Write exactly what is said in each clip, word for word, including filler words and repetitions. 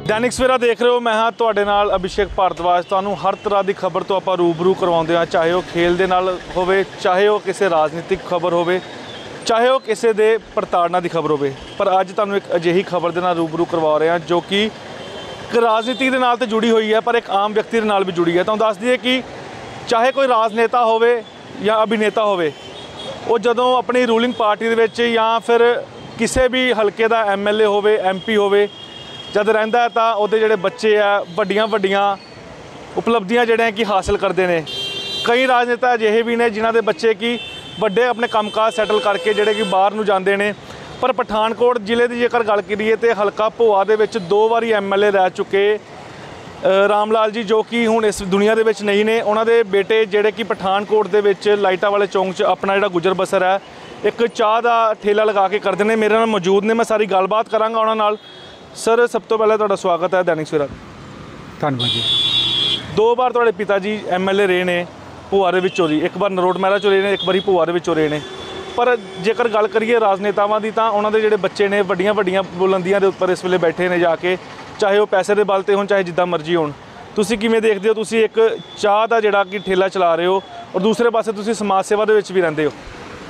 दैनिक सवेरा देख रहे हो। मैं हाँ तुहाडे नाल अभिषेक भारद्वाज। तुहानूं हर तरह की खबर तो आपां रूबरू करवाउंदे हां, चाहे वो खेल दे नाल होवे, चाहे वो किसी राजनीतिक खबर होवे, चाहे वो किसी दे प्रताड़ना की खबर होवे। पर अज तुहानूं एक अजिही खबर दे नाल रूबरू करवा रहे हैं जो कि राजनीति के नाल तो जुड़ी हुई है, पर एक आम व्यक्ति के नाल भी जुड़ी है। तुहानूं दस दईए कि चाहे कोई राजनेता होवे या अभिनेता होवे, वो जदों अपनी रूलिंग पार्टी दे विच या फिर किसी भी हल्के का एम एल ए होवे, एम पी होवे, जद रहिंदा है तां उहदे जिहड़े बच्चे आ वड्डियां वड्डियां उपलब्धियां जिहड़ियां कि हासिल करते हैं। कई राजनेता अजिहे भी ने जिन्हां दे बच्चे कि वड्डे अपने कामकाज सैटल करके जिहड़े कि बाहर नूं जांदे ने। पर पठानकोट जिले की जेकर गल करिए तो हल्का भोआ दे विच दो वारी एम एल ए रह चुके राम लाल जी, जो कि हुण इस दुनिया दे विच नहीं ने। उन्हां दे बेटे जिहड़े कि पठानकोट दे विच लाइटां वाले चौंक च अपना जिहड़ा गुजर बसर है एक चाह का ठेला लगा के करते हैं। मेरे नाल मौजूद ने, मैं सारी गलबात करांगा उन्हां नाल। सर, सब तो पहले तुहाडा स्वागत है दैनिक सवेरा। धन्यवाद जी। दो बार तुहाडे पिता जी एम एल ए रहे ने भोआ दे विचों दी, एक बार नरोट महरा चो रहे ने, एक बारी भोआ दे विचों रहे ने। पर जेकर गल करिए राजनेतावां दी तां उन्हां दे जिहड़े बच्चे ने वड्डियां वड्डियां बुलंदियां दे उत्पर इस वेले बैठे ने जाके, चाहे वो पैसे के बल ते होण चाहे जिद्दां मर्जी होण। तुसीं किवें देखदे हो? तुसीं एक चाह दा जिहड़ा कि ठेला चला रहे हो और दूसरे पासे तुसीं समाज सेवा दे विच भी रहिंदे हो।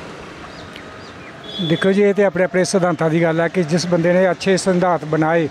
देखो जी, ये तो अपने अपने सिद्धांतां की गल है कि जिस बंदे ने अच्छे सिद्धांत बनाए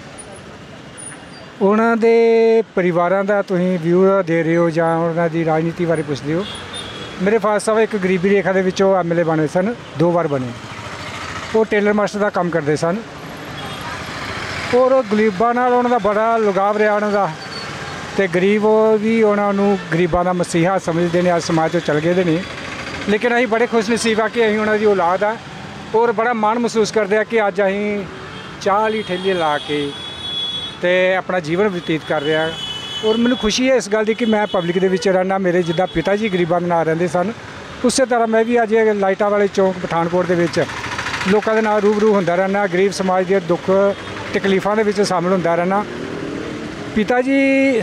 उन्होंने परिवारों का तुसीं व्यू दे रहे हो जां उन्हां दी राजनीति बारे पुछदे हो। मेरे फादर साहब एक गरीबी रेखा के विचों एम एल ए बने सन, दो बार बने। वो टेलर मास्टर का काम करते सन और गरीबां नाल उन्हां दा बड़ा लगाव रहा उन्हां दा, ते गरीब भी उन्होंने गरीबां दा मसीहा समझते हैं। अज समाज चों चल गए ने, लेकिन असीं बड़े खुश नसीब आ कि असीं उन्हां दी औलाद आ और बड़ा माण महसूस करते हैं कि अज असीं चाह वाली ठेली ला के ते अपना जीवन बतीत कर रहे हैं। और मैनूं खुशी है इस गल की कि मैं पब्लिक दे विच रहना। मेरे जिद्दां पिता जी गरीबां दे नाल रहिंदे सन, उस तरह मैं भी अज लाइटां वाले चौंक पठानकोट दे विच लोकां दे नाल रूबरू हुंदा रहना, गरीब समाज के दुख तकलीफां दे विच शामिल हुंदा रहना। पिता जी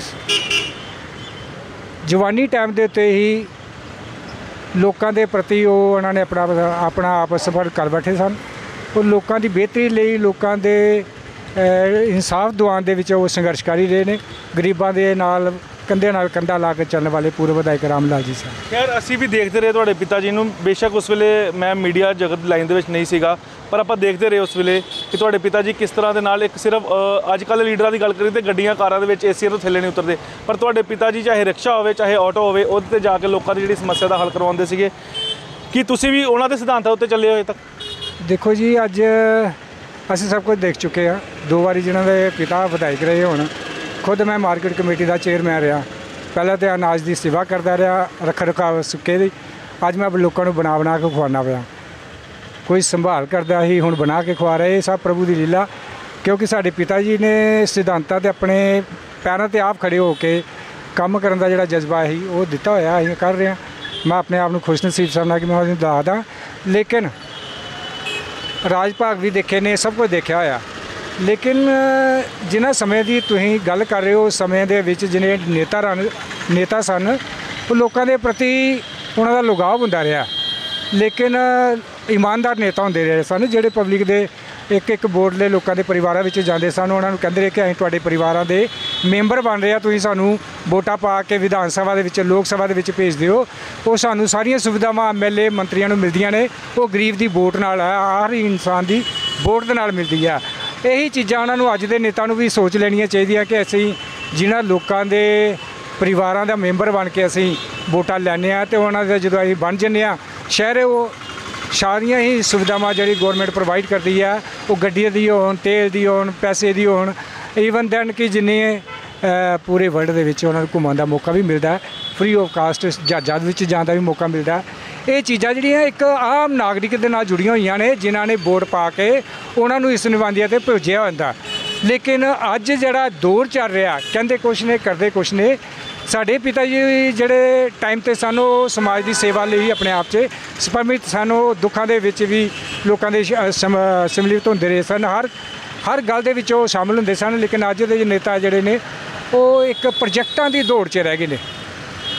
जवानी टाइम दे उत्ते ही लोकां दे प्रति उन्होंने अपना अपना आप सफल कर बैठे सन और लोकां दी बेहतरी लई लोकां दे इंसाफ दिवाउण दे विच वो संघर्षकारी रहे ने। गरीबां दे नाल कंधे नाल कंधा ला के चलने वाले पूर्व विधायक राम लाल जी साहब। खैर असीं भी देखते रहे तुहाडे पिता जी नूं, बेशक उस वेले मैं मीडिया जगत लाइन दे विच नहीं सीगा, पर आपां देखते रहे उस वेले कि तुहाडे पिता जी किस तरह दे नाल एक सिर्फ अजकल लीडरां दी गल करिए तो गड्डियां कारां दे विच एसीआं तो थल्ले नहीं उतरदे, पर तुहाडे पिता जी चाहे रिक्शा होवे चाहे ऑटो होवे उहदे ते जाके लोकां दी जिहड़ी समस्या दा हल करवाउंदे सीगे। कि तुसीं भी उन्हां दे सिद्धांतां उत्ते चले हो अजे तक? देखो जी, अज असीं सब कुछ देख चुके हैं। दो बारी जिन्हां दे पिता विधायक रहे होण, खुद मैं मार्केट कमेटी का चेयरमैन रहा। पहले तो अनाज की सेवा करता रहा, रख रखाव सुक्के दी। अज मैं लोगों को बना बना के खुआना पाया। कोई संभाल करता ही हुण बना के खुआ रहे। सब प्रभु की लीला, क्योंकि साडे पिता जी ने सिद्धांतां ते अपने पैरों ते आप खड़े होके काम करने का जिहड़ा जज्बा ही वो दिता होया असीं कर रहे हैं। मैं अपने आप को खुशनसीब समझना कि मैं उहदी औलाद हाँ। लेकिन राज भाग भी देखे ने, सब कुछ देखा होया। लेकिन जिन्हां समय की तुसीं गल कर रहे हो, उस समय दे विच जिन्हें नेता रन नेता सन वो लोगों के प्रति उन्हां दा लगाव हुंदा रहा। लेकिन ईमानदार नेता हुंदे रहे सन जिहड़े पब्लिक दे एक एक बोर्डले लोगों के परिवारों में जाते सन। उन्होंने कहते रहे कि असीं तुहाडे परिवारों के मैंबर बन रहे हैं, तुसीं सानूं वोटां पा के विधान सभा दे विच लोक सभा दे विच भेज दिओ। वो सानूं सारियां सुविधावां एम एल ए मंत्रियों नूं मिलदियां ने, वो गरीब की वोट नाल है, हर इंसान की वोट दे नाल मिलदी है। यही चीज़ां उन्हां नूं अज दे नेता नूं भी सोच लैणियां चाहीदियां कि असीं जिन्हां लोकां दे परिवारां दा मैंबर बन के असीं वोटां लैंदे आ ते उन्हां दे जदों असीं बन जन्ने आ शहर वो सारियां ही सुविधावां जिहड़ी गौरमेंट प्रोवाइड करती है, वो गड्डियां दी होण, तेल दी होण, पैसे दी होण, ईवन दैन कि जिन्ने पूरे वर्ल्ड दे विच उन्हां नूं घुम्मण दा मौका भी मिलदा है, फ्री ऑफ कास्ट जहाज़ां विच जाण दा भी मौका मिलदा है। ये चीज़ां जिहड़ियां एक आम नागरिक दे नाल जुड़ियां होईयां ने, जिन्हां ने वोट पा के उन्हां नूं इस निवांदिया ते भेजिया होंदा। लेकिन अज जिहड़ा दौर चल रहा, कहंदे कुछ ने करदे कुछ ने। साडे पिता जी जिहड़े टाइम ते सन वो समाज की सेवा लई अपने आप च समर्पित सन। वो दुखों के विच भी लोगों के सम्मिलित होंदे रहे सन, हर हर गल दे विच वो शामिल होंदे सन। लेकिन अज दे नेता जिहड़े ने वो एक प्रोजेक्टां की दौड़ च रह गए ने।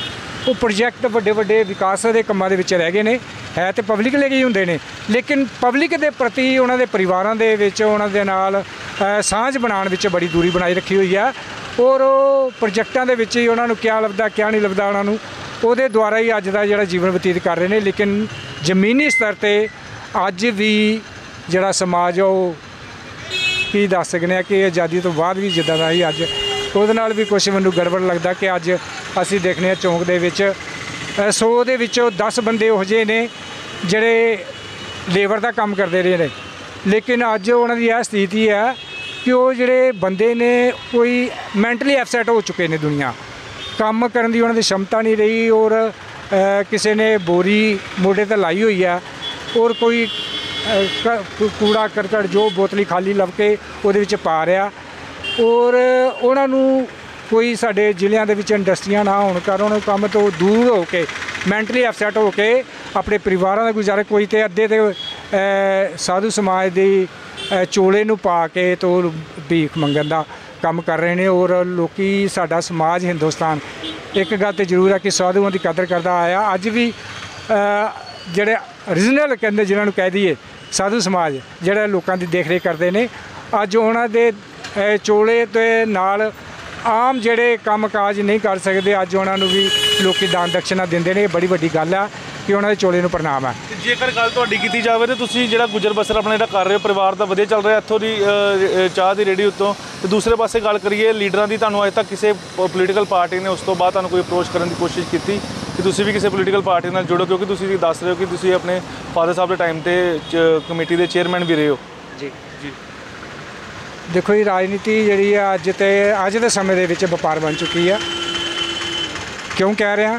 ਉਹ ਪ੍ਰੋਜੈਕਟ ਵੱਡੇ ਵੱਡੇ ਵਿਕਾਸ ਦੇ ਕੰਮਾਂ ਦੇ ਵਿੱਚ ਰਹਿ ਗਏ ਨੇ। ਹੈ ਤੇ ਪਬਲਿਕ ਲਈ ਹੀ ਹੁੰਦੇ ਨੇ, ਲੇਕਿਨ ਪਬਲਿਕ ਦੇ ਪ੍ਰਤੀ ਉਹਨਾਂ ਦੇ ਪਰਿਵਾਰਾਂ ਦੇ ਵਿੱਚ ਉਹਨਾਂ ਦੇ ਨਾਲ ਅ, ਸਾਂਝ ਬਣਾਉਣ ਵਿੱਚ ਬੜੀ ਦੂਰੀ ਬਣਾਈ ਰੱਖੀ ਹੋਈ ਆ। ਔਰ ਉਹ ਪ੍ਰੋਜੈਕਟਾਂ ਦੇ ਵਿੱਚ ਹੀ ਉਹਨਾਂ ਨੂੰ ਕਿਆ ਲੱਭਦਾ ਕਿਆ ਨਹੀਂ ਲੱਭਦਾ, ਉਹਨਾਂ ਨੂੰ ਉਹਦੇ ਦੁਆਰਾ ਹੀ ਅੱਜ ਦਾ ਜਿਹੜਾ ਜੀਵਨ ਬਤੀਤ ਕਰ ਰਹੇ ਨੇ। ਲੇਕਿਨ ਜ਼ਮੀਨੀ ਸਤਰ 'ਤੇ ਅੱਜ ਵੀ ਜਿਹੜਾ ਸਮਾਜ ਆ ਉਹ ਕੀ ਦੱਸ ਸਕਦੇ ਆ ਕਿ ਆਜ਼ਾਦੀ ਤੋਂ ਬਾਅਦ ਵੀ ਜਿੱਦਾਂ ਦਾ ਹੀ ਅੱਜ ਉਹਦੇ ਨਾਲ ਵੀ ਕੁਛ ਮੈਨੂੰ ਗੜਬੜ ਲੱਗਦਾ ਕਿ ਅੱਜ ਅਸੀਂ ਦੇਖਦੇ ਹਾਂ ਚੌਂਕ ਦੇ ਵਿੱਚ ਸੌ ਦੇ ਵਿੱਚੋਂ ਦਸ ਬੰਦੇ ਇਹੋ ਜਿਹੇ ਨੇ ਜਿਹੜੇ ਲੇਬਰ ਦਾ ਕੰਮ ਕਰਦੇ ਰਹੇ ਨੇ, ਲੇਕਿਨ ਅੱਜ ਉਹਨਾਂ ਦੀ ਇਹ ਸਥਿਤੀ ਹੈ ਕਿ ਉਹ ਜਿਹੜੇ ਬੰਦੇ ਨੇ ਕੋਈ ਮੈਂਟਲੀ ਐਪਸੈਟ ਹੋ ਚੁੱਕੇ ਨੇ। ਦੁਨੀਆ ਕੰਮ ਕਰਨ ਦੀ ਉਹਨਾਂ ਦੀ ਸ਼ਮਤਾ ਨਹੀਂ ਰਹੀ, ਔਰ ਕਿਸੇ ਨੇ ਬੋਰੀ ਮੋਢੇ 'ਤੇ ਲਾਈ ਹੋਈ ਆ, ਔਰ ਕੋਈ ਕੂੜਾ ਕਰਕਟ ਜੋ ਬੋਤਲੀ ਖਾਲੀ ਲੱਭ ਕੇ ਉਹਦੇ ਵਿੱਚ ਪਾ ਰਿਹਾ, ਔਰ ਉਹਨਾਂ ਨੂੰ ਕੋਈ ਸਾਡੇ ਜ਼ਿਲ੍ਹਿਆਂ ਦੇ ਵਿੱਚ ਇੰਡਸਟਰੀਆਂ ਨਾ ਹੋਣ ਕਾਰਨ ਉਹਨਾਂ ਨੂੰ ਕੰਮ ਤੋਂ ਦੂਰ ਹੋ ਕੇ ਮੈਂਟਲੀ ਅਪਸੈਟ ਹੋ ਕੇ ਆਪਣੇ ਪਰਿਵਾਰਾਂ ਦਾ ਗੁਜ਼ਾਰਾ, ਕੋਈ ਤਾਂ ਅੱਧੇ ਤੇ ਸਾਧੂ ਸਮਾਜ ਦੀ ਚੋਲੇ ਨੂੰ ਪਾ ਕੇ ਤੋਂ ਭੀਖ ਮੰਗਣ ਦਾ ਕੰਮ ਕਰ ਰਹੇ ਨੇ। ਔਰ ਲੋਕੀ ਸਾਡਾ ਸਮਾਜ ਹਿੰਦੁਸਤਾਨ ਇੱਕ ਗੱਲ ਤਾਂ ਜ਼ਰੂਰ ਹੈ ਕਿ ਸਾਧੂਆਂ ਦੀ ਕਦਰ ਕਰਦਾ ਆਇਆ। ਅੱਜ ਵੀ ਜਿਹੜੇ ਓਰੀਜਨਲ ਕਹਿੰਦੇ ਜਿਹਨਾਂ ਨੂੰ ਕਹਿ ਦਈਏ ਸਾਧੂ ਸਮਾਜ ਜਿਹੜਾ ਲੋਕਾਂ ਦੀ ਦੇਖ ਰੇਖ ਕਰਦੇ ਨੇ, ਅੱਜ ਉਹਨਾਂ ਦੇ ਚੋਲੇ ਦੇ ਨਾਲ ਆਮ ਜਿਹੜੇ ਕੰਮ ਕਾਜ ਨਹੀਂ ਕਰ ਸਕਦੇ, ਅੱਜ ਉਹਨਾਂ ਨੂੰ ਵੀ ਲੋਕੀ ਦਾਨ ਦਕਸ਼ਨਾ ਦਿੰਦੇ ਨੇ। ਇਹ ਬੜੀ ਵੱਡੀ ਗੱਲ ਆ ਕਿ ਉਹਨਾਂ ਦੇ ਚੋਲੇ ਨੂੰ ਪ੍ਰਣਾਮ ਹੈ। ਜੇਕਰ ਗੱਲ ਤੁਹਾਡੀ ਕੀਤੀ ਜਾਵੇ ਤਾਂ ਤੁਸੀਂ ਜਿਹੜਾ ਗੁਜ਼ਰ ਬਸਰ ਆਪਣਾ ਜਿਹੜਾ ਕਰ ਰਹੇ ਹੋ, ਪਰਿਵਾਰ ਦਾ ਵਧੀਆ ਚੱਲ ਰਿਹਾ, ਇੱਥੋਂ ਦੀ ਚਾਹ ਦੀ ਰੇਹੜੀ ਉੱਤੋਂ, ਤੇ ਦੂਸਰੇ ਪਾਸੇ ਗੱਲ ਕਰੀਏ ਲੀਡਰਾਂ ਦੀ, ਤੁਹਾਨੂੰ ਅਜੇ ਤੱਕ ਕਿਸੇ ਪੋਲੀਟੀਕਲ ਪਾਰਟੀ ਨੇ ਉਸ ਤੋਂ ਬਾਅਦ ਤੁਹਾਨੂੰ ਕੋਈ ਅਪਰੋਚ ਕਰਨ ਦੀ ਕੋਸ਼ਿਸ਼ ਕੀਤੀ ਕਿ ਤੁਸੀਂ ਵੀ ਕਿਸੇ ਪੋਲੀਟੀਕਲ ਪਾਰਟੀ ਨਾਲ ਜੁੜੋ? ਕਿਉਂਕਿ ਤੁਸੀਂ ਦੱਸ ਰਹੇ ਹੋ ਕਿ ਤੁਸੀਂ ਆਪਣੇ ਫਾਦਰ ਸਾਹਿਬ ਦੇ ਟਾਈਮ 'ਤੇ ਕਮੇਟੀ ਦੇ ਚੇਅਰਮੈਨ ਵੀ ਰਹੇ ਹੋ। ਜੀ ਜੀ ਦੇਖੋ ਜੀ, ਰਾਜਨੀਤੀ ਜਿਹੜੀ ਆ ਅੱਜ ਤੇ ਅੱਜ ਦੇ ਸਮੇਂ ਦੇ ਵਿੱਚ ਵਪਾਰ ਬਣ ਚੁੱਕੀ ਆ। ਕਿਉਂ ਕਹਿ ਰਿਹਾ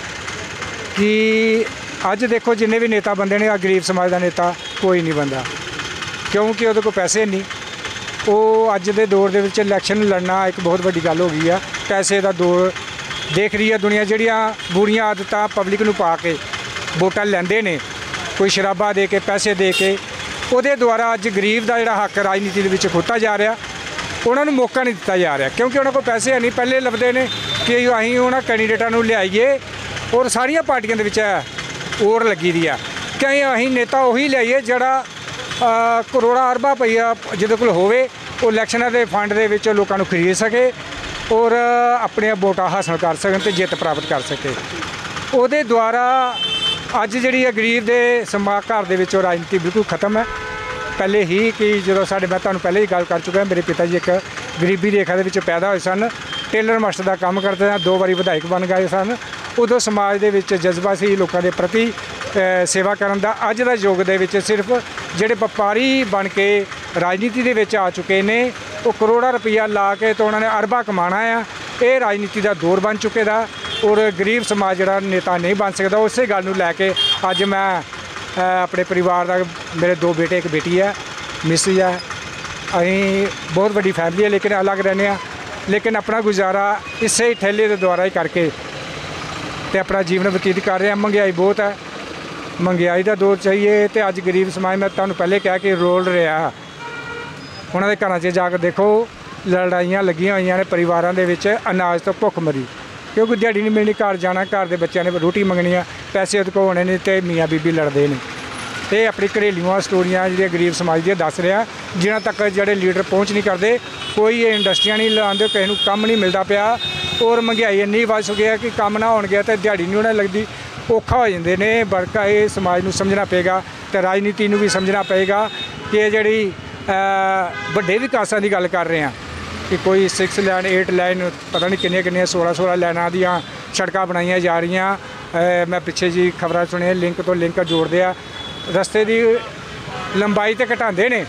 ਕਿ ਅੱਜ ਦੇਖੋ ਜਿੰਨੇ ਵੀ ਨੇਤਾ ਬੰਦੇ ਨੇ, ਆ ਗਰੀਬ ਸਮਾਜ ਦਾ ਨੇਤਾ ਕੋਈ ਨਹੀਂ ਬੰਦਾ, ਕਿਉਂਕਿ ਉਹਦੇ ਕੋਲ ਪੈਸੇ ਨਹੀਂ। ਉਹ ਅੱਜ ਦੇ ਦੌਰ ਦੇ ਵਿੱਚ ਇਲੈਕਸ਼ਨ ਲੜਨਾ ਇੱਕ ਬਹੁਤ ਵੱਡੀ ਗੱਲ ਹੋ ਗਈ ਆ। ਪੈਸੇ ਦਾ ਦੌਰ ਦੇਖ ਰਹੀ ਆ ਦੁਨੀਆ, ਜਿਹੜੀਆਂ ਬੁਰੀਆਂ ਆਦਤਾਂ ਪਬਲਿਕ ਨੂੰ ਪਾ ਕੇ ਵੋਟਾਂ ਲੈਂਦੇ ਨੇ, ਕੋਈ ਸ਼ਰਾਬਾਂ ਦੇ ਕੇ ਪੈਸੇ ਦੇ ਕੇ, ਉਹਦੇ ਦੁਆਰਾ ਅੱਜ ਗਰੀਬ ਦਾ ਜਿਹੜਾ ਹੱਕ ਰਾਜਨੀਤੀ ਦੇ ਵਿੱਚ ਖੋਤਾ ਜਾ ਰਿਹਾ। ਉਹਨਾਂ ਨੂੰ ਮੌਕਾ ਨਹੀਂ ਦਿੱਤਾ ਜਾ ਰਿਹਾ ਕਿਉਂਕਿ ਉਹਨਾਂ ਕੋਲ ਪੈਸੇ ਹੈ ਨਹੀਂ। ਪਹਿਲੇ ਲੱਭਦੇ ਨੇ ਕਿ ਅਸੀਂ ਉਹਨਾਂ ਕੈਂਡੀਡੇਟਾਂ ਨੂੰ ਲਿਆਈਏ, ਔਰ ਸਾਰੀਆਂ ਪਾਰਟੀਆਂ ਦੇ ਵਿੱਚ ਔਰ ਲੱਗੀ ਦੀ ਆ ਕਿ ਅਸੀਂ ਨੇਤਾ ਉਹੀ ਲਿਆਈਏ ਜਿਹੜਾ ਕਰੋੜਾਂ ਅਰਬਾਂ ਰੁਪਈਆ ਜਿਹਦੇ ਕੋਲ ਹੋਵੇ, ਉਹ ਇਲੈਕਸ਼ਨਾਂ ਦੇ ਫੰਡ ਦੇ ਵਿੱਚ ਲੋਕਾਂ ਨੂੰ ਖਰੀਦ ਸਕੇ ਔਰ ਆਪਣੀਆਂ ਵੋਟਾਂ ਹਾਸਲ ਕਰ ਸਕਣ ਅਤੇ ਜਿੱਤ ਪ੍ਰਾਪਤ ਕਰ ਸਕੇ। ਉਹਦੇ ਦੁਆਰਾ ਅੱਜ ਜਿਹੜੀ ਹੈ ਗਰੀਬ ਦੇ ਸਮਾ ਘਰ ਦੇ ਵਿੱਚੋਂ ਰਾਜਨੀਤੀ ਬਿਲਕੁਲ ਖਤਮ ਹੈ। ਪਹਿਲੇ ਹੀ ਕਿ ਜਦੋਂ ਸਾਡੇ, ਮੈਂ ਤੁਹਾਨੂੰ ਪਹਿਲੇ ਹੀ ਗੱਲ ਕਰ ਚੁੱਕਾ, ਮੇਰੇ ਪਿਤਾ ਜੀ ਇੱਕ ਗਰੀਬੀ ਰੇਖਾ ਦੇ ਵਿੱਚ ਪੈਦਾ ਹੋਏ ਸਨ, ਟੇਲਰ ਮਾਸਟਰ ਦਾ ਕੰਮ ਕਰਦੇ ਸਨ, ਦੋ ਵਾਰੀ ਵਿਧਾਇਕ ਬਣ ਗਏ ਸਨ। ਉਦੋਂ ਸਮਾਜ ਦੇ ਵਿੱਚ ਜਜ਼ਬਾ ਸੀ ਲੋਕਾਂ ਦੇ ਪ੍ਰਤੀ ਸੇਵਾ ਕਰਨ ਦਾ। ਅੱਜ ਦਾ ਯੁੱਗ ਦੇ ਵਿੱਚ ਸਿਰਫ ਜਿਹੜੇ ਵਪਾਰੀ ਬਣ ਕੇ ਰਾਜਨੀਤੀ ਦੇ ਵਿੱਚ ਆ ਚੁੱਕੇ ਨੇ, ਉਹ ਕਰੋੜਾਂ ਰੁਪਈਆ ਲਾ ਕੇ ਤਾਂ ਉਹਨਾਂ ਨੇ ਅਰਬਾਂ ਕਮਾਉਣਾ ਆ। ਇਹ ਰਾਜਨੀਤੀ ਦਾ ਦੌਰ ਬਣ ਚੁੱਕੇ ਦਾ, ਔਰ ਗਰੀਬ ਸਮਾਜ ਜਿਹੜਾ ਨੇਤਾ ਨਹੀਂ ਬਣ ਸਕਦਾ। ਉਸੇ ਗੱਲ ਨੂੰ ਲੈ ਕੇ ਅੱਜ ਮੈਂ ਆਪਣੇ ਪਰਿਵਾਰ ਦਾ, ਮੇਰੇ ਦੋ ਬੇਟੇ ਇੱਕ ਬੇਟੀ ਹੈ, ਮਿਸਿਸ ਹੈ, ਅਸੀਂ ਬਹੁਤ ਵੱਡੀ ਫੈਮਿਲੀ ਹੈ ਲੇਕਿਨ ਅਲੱਗ ਰਹਿੰਦੇ ਹਾਂ, ਲੇਕਿਨ ਆਪਣਾ ਗੁਜ਼ਾਰਾ ਇਸੇ ਹੀ ਠੇਲੇ ਦੇ ਦੁਆਰਾ ਹੀ ਕਰਕੇ ਤੇ ਆਪਣਾ ਜੀਵਨ ਬਤੀਤ ਕਰ ਰਹੇ ਹਾਂ। ਮਹਿੰਗਾਈ ਬਹੁਤ ਹੈ, ਮਹਿੰਗਾਈ ਦਾ ਦੌਰ ਚਾਹੀਏ, ਅਤੇ ਅੱਜ ਗਰੀਬ ਸਮਾਜ, ਮੈਂ ਤੁਹਾਨੂੰ ਪਹਿਲੇ ਕਿਹਾ ਕਿ ਰੋਲ ਰਿਹਾ। ਉਹਨਾਂ ਦੇ ਘਰਾਂ 'ਚ ਜਾ ਕੇ ਦੇਖੋ, ਲੜਾਈਆਂ ਲੱਗੀਆਂ ਹੋਈਆਂ ਨੇ ਪਰਿਵਾਰਾਂ ਦੇ ਵਿੱਚ, ਅਨਾਜ ਤੋਂ ਭੁੱਖ ਮਰੀ, ਕਿਉਂਕਿ ਦਿਹਾੜੀ ਨਹੀਂ ਮਿਲਣੀ, ਘਰ ਜਾਣਾ, ਘਰ ਦੇ ਬੱਚਿਆਂ ਨੇ ਰੋਟੀ ਮੰਗਣੀ ਆ, ਪੈਸੇ ਉਹਦੇ ਕੋਲ ਹੋਣੇ ਨੇ, ਅਤੇ ਮੀਆਂ ਬੀਬੀ ਲੜਦੇ ਨੇ। ਇਹ ਆਪਣੀ ਘਰੇਲੂਆਂ ਸਟੋਰੀਆਂ ਜਿਹੜੀਆਂ ਗਰੀਬ ਸਮਾਜ ਦੀਆਂ ਦੱਸ ਰਿਹਾ, ਜਿਨ੍ਹਾਂ ਤੱਕ ਜਿਹੜੇ ਲੀਡਰ ਪਹੁੰਚ ਨਹੀਂ ਕਰਦੇ। ਕੋਈ ਇਹ ਇੰਡਸਟਰੀਆਂ ਨਹੀਂ ਲਾਉਂਦੇ, ਕਿਸੇ ਨੂੰ ਕੰਮ ਨਹੀਂ ਮਿਲਦਾ ਪਿਆ, ਔਰ ਮਹਿੰਗਾਈ ਇੰਨੀ ਵੱਧ ਚੁੱਕੀ ਹੈ ਕਿ ਕੰਮ ਨਾ ਹੋਣ ਗਿਆ ਤਾਂ ਦਿਹਾੜੀ ਨਹੀਂ ਉਹਨਾਂ ਲੱਗਦੀ, ਔਖਾ ਹੋ ਜਾਂਦੇ ਨੇ। ਬਲਕਿ ਇਹ ਸਮਾਜ ਨੂੰ ਸਮਝਣਾ ਪਏਗਾ ਅਤੇ ਰਾਜਨੀਤੀ ਨੂੰ ਵੀ ਸਮਝਣਾ ਪਏਗਾ ਕਿ ਇਹ ਜਿਹੜੀ ਵੱਡੇ ਵਿਕਾਸਾਂ ਦੀ ਗੱਲ ਕਰ ਰਹੇ ਹਾਂ ਕਿ ਕੋਈ ਸਿਕਸ ਲਾਈਨ ਏਟ ਲਾਈਨ ਪਤਾ ਨਹੀਂ ਕਿੰਨੀਆਂ ਕਿੰਨੀਆਂ ਸੋਲਾਂ ਸੋਲਾਂ ਲਾਈਨਾਂ ਦੀਆਂ ਸੜਕਾਂ ਬਣਾਈਆਂ ਜਾ ਰਹੀਆਂ। ਮੈਂ ਪਿੱਛੇ ਜੀ ਖਬਰਾਂ ਸੁਣੀਆਂ, ਲਿੰਕ ਤੋਂ ਲਿੰਕ ਜੋੜਦੇ ਆ, ਰਸਤੇ ਦੀ ਲੰਬਾਈ ਤਾਂ ਘਟਾਉਂਦੇ ਨੇ,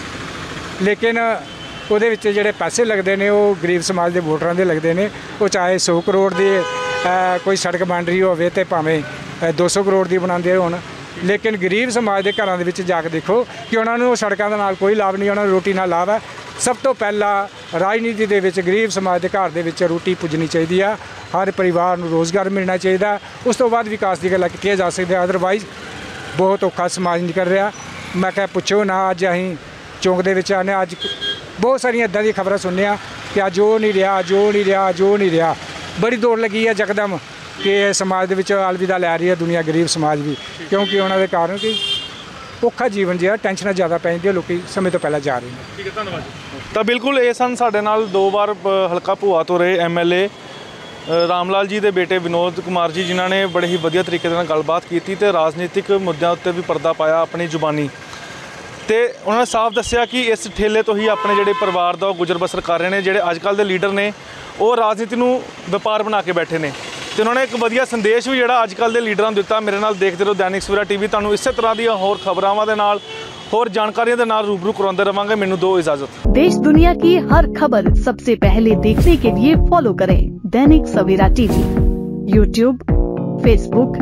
ਲੇਕਿਨ ਉਹਦੇ ਵਿੱਚ ਜਿਹੜੇ ਪੈਸੇ ਲੱਗਦੇ ਨੇ ਉਹ ਗਰੀਬ ਸਮਾਜ ਦੇ ਵੋਟਰਾਂ ਦੇ ਲੱਗਦੇ ਨੇ। ਉਹ ਚਾਹੇ ਸੌ ਕਰੋੜ ਦੀ ਕੋਈ ਸੜਕ ਬਣ ਰਹੀ ਹੋਵੇ ਅਤੇ ਭਾਵੇਂ ਦੋ ਸੌ ਕਰੋੜ ਦੀ ਬਣਾਉਂਦੇ ਹੋਣ, ਲੇਕਿਨ ਗਰੀਬ ਸਮਾਜ ਦੇ ਘਰਾਂ ਦੇ ਵਿੱਚ ਜਾ ਕੇ ਦੇਖੋ ਕਿ ਉਹਨਾਂ ਨੂੰ ਸੜਕਾਂ ਦੇ ਨਾਲ ਕੋਈ ਲਾਭ ਨਹੀਂ, ਉਹਨਾਂ ਨੂੰ ਰੋਟੀ ਨਾਲ ਲਾਭ ਹੈ। ਸਭ ਤੋਂ ਪਹਿਲਾਂ ਰਾਜਨੀਤੀ ਦੇ ਵਿੱਚ ਗਰੀਬ ਸਮਾਜ ਦੇ ਘਰ ਦੇ ਵਿੱਚ ਰੋਟੀ ਪੁੱਜਣੀ ਚਾਹੀਦੀ ਆ, ਹਰ ਪਰਿਵਾਰ ਨੂੰ ਰੋਜ਼ਗਾਰ ਮਿਲਣਾ ਚਾਹੀਦਾ, ਉਸ ਤੋਂ ਬਾਅਦ ਵਿਕਾਸ ਦੀ ਗੱਲਾਂ ਕੀਤੀਆਂ ਜਾ ਸਕਦੀਆਂ। ਅਦਰਵਾਈਜ਼ ਬਹੁਤ ਔਖਾ ਸਮਾਜ ਨਿਕਲ ਰਿਹਾ। ਮੈਂ ਕਿਹਾ ਪੁੱਛੋ ਨਾ, ਅੱਜ ਅਸੀਂ ਚੌਂਕ ਦੇ ਵਿੱਚ ਆਉਂਦੇ ਹਾਂ, ਅੱਜ ਬਹੁਤ ਸਾਰੀਆਂ ਇੱਦਾਂ ਦੀਆਂ ਖਬਰਾਂ ਸੁਣਦੇ ਹਾਂ ਕਿ ਅੱਜ ਉਹ ਨਹੀਂ ਰਿਹਾ, ਅੱਜ ਉਹ ਨਹੀਂ ਰਿਹਾ, ਅੱਜ ਉਹ ਨਹੀਂ ਰਿਹਾ। ਬੜੀ ਦੌੜ ਲੱਗੀ ਹੈ ਯਕਦਮ ਕਿ ਇਹ ਸਮਾਜ ਦੇ ਵਿੱਚ ਅਲਵਿਦਾ ਲੈ ਰਹੀ ਹੈ ਦੁਨੀਆ, ਗਰੀਬ ਸਮਾਜ ਵੀ, ਕਿਉਂਕਿ ਉਹਨਾਂ ਦੇ ਕਾਰਨ ਕਿ ਔਖਾ ਜੀਵਨ ਜਿਹਾ, ਟੈਨਸ਼ਨਾਂ ਜ਼ਿਆਦਾ ਪੈ ਜਾਂਦੀਆਂ, ਲੋਕੀ ਸਮੇਂ ਤੋਂ ਪਹਿਲਾਂ ਜਾ ਰਹੇ ਨੇ। ਠੀਕ ਹੈ, ਧੰਨਵਾਦ ਜੀ। ਤਾਂ ਬਿਲਕੁਲ ਇਹ ਸਨ ਸਾਡੇ ਨਾਲ ਦੋ ਵਾਰ ਅ, ਹਲਕਾ ਭੂਆ ਤੋਂ ਰਹੇ M L A Ram Lal ji ਦੇ ਬੇਟੇ ਵਿਨੋਦ ਕੁਮਾਰ ਜੀ, ਜਿਨ੍ਹਾਂ ਨੇ ਬੜੇ ਹੀ ਵਧੀਆ ਤਰੀਕੇ ਦੇ ਨਾਲ ਗੱਲਬਾਤ ਕੀਤੀ ਤੇ ਰਾਜਨੀਤਿਕ ਮੁੱਦਿਆਂ ਉੱਤੇ ਵੀ ਪਰਦਾ ਪਾਇਆ ਆਪਣੀ ਜ਼ੁਬਾਨੀ। ਤੇ ਉਹਨਾਂ ਨੇ ਸਾਫ਼ ਦੱਸਿਆ ਕਿ ਇਸ ਠੇਲੇ ਤੋਂ ਹੀ ਆਪਣੇ ਜਿਹੜੇ ਪਰਿਵਾਰ ਦਾ ਉਹ ਗੁਜ਼ਰ ਬਸਰ ਕਰ ਰਹੇ ਨੇ। ਜਿਹੜੇ ਅੱਜ ਕੱਲ੍ਹ ਦੇ ਲੀਡਰ ਨੇ ਉਹ ਰਾਜਨੀਤੀ ਨੂੰ ਵਪਾਰ ਬਣਾ ਕੇ ਬੈਠੇ ਨੇ ਤੇ ਉਹਨਾਂ ਨੇ ਇੱਕ ਵਧੀਆ ਸੰਦੇਸ਼ ਵੀ ਜਿਹੜਾ ਅੱਜ ਕੱਲ੍ਹ ਦੇ ਲੀਡਰਾਂ ਨੂੰ ਦਿੱਤਾ। ਮੇਰੇ ਨਾਲ ਦੇਖਦੇ ਰਹੋ ਦੈਨਿਕ ਸਵੇਰਾ ਟੀਵੀ। ਤੁਹਾਨੂੰ ਇਸੇ ਤਰ੍ਹਾਂ ਦੀਆਂ ਹੋਰ ਖਬਰਾਂ ਦੇ ਨਾਲ, ਹੋਰ जानकारियों के नाल रूबरू करवाते रवांगे। मैनू दो इजाजत। देश दुनिया की हर खबर सबसे पहले देखने के लिए फॉलो करें Dainik Savera TV, YouTube, Facebook,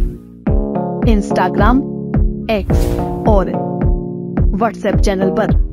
Instagram, X और व्हाट्सएप चैनल पर।